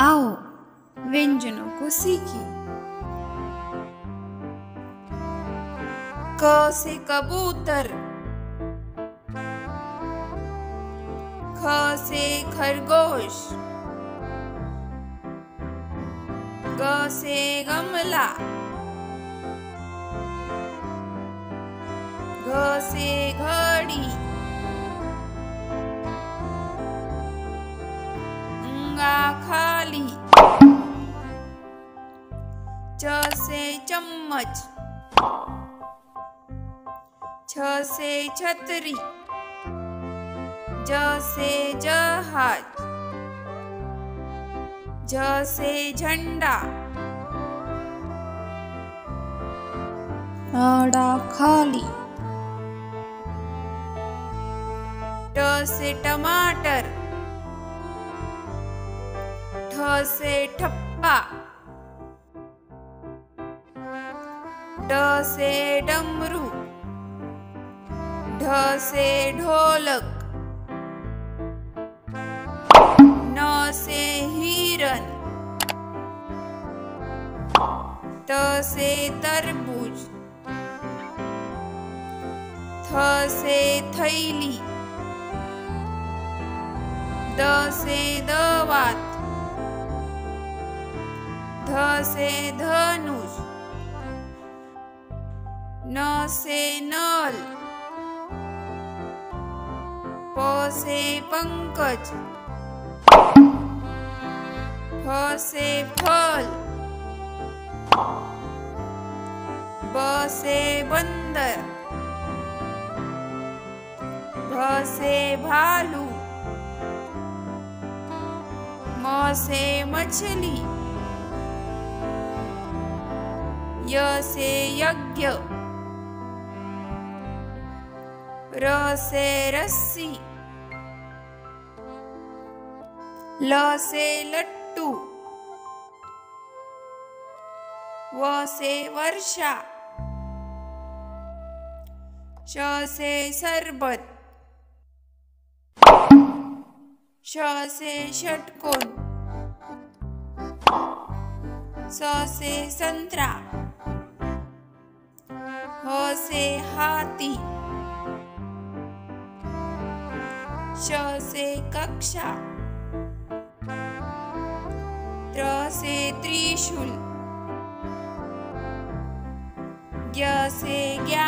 आओ व्यंजनों को सीखें। क से कबूतर, ख से खरगोश, ग से गमला, घ से घड़ी, ङा खाली, च से चम्मच, छ से छतरी, ज से जहाज, झ से झंडा, ड़ा खाली, ट से टमाटर, ठ से ठप्पा, ड से डमरू, ढ से ढोलक, न से हिरन, त से तरबूज, थ से थैली, द से दवात, ध से धनुष, न से नल, प से पंकज, फ से फल, ब से बंदर, भ से भालू, म से मछली, य से यज्ञ, र से रस्सी, ल से लट्टू, व से वर्षा, श से शरबत, श से षटकोण, स से संतरा, ह से हाथी, श से कक्षा, त्र से त्रिशूल, ज्ञ से ज्ञान।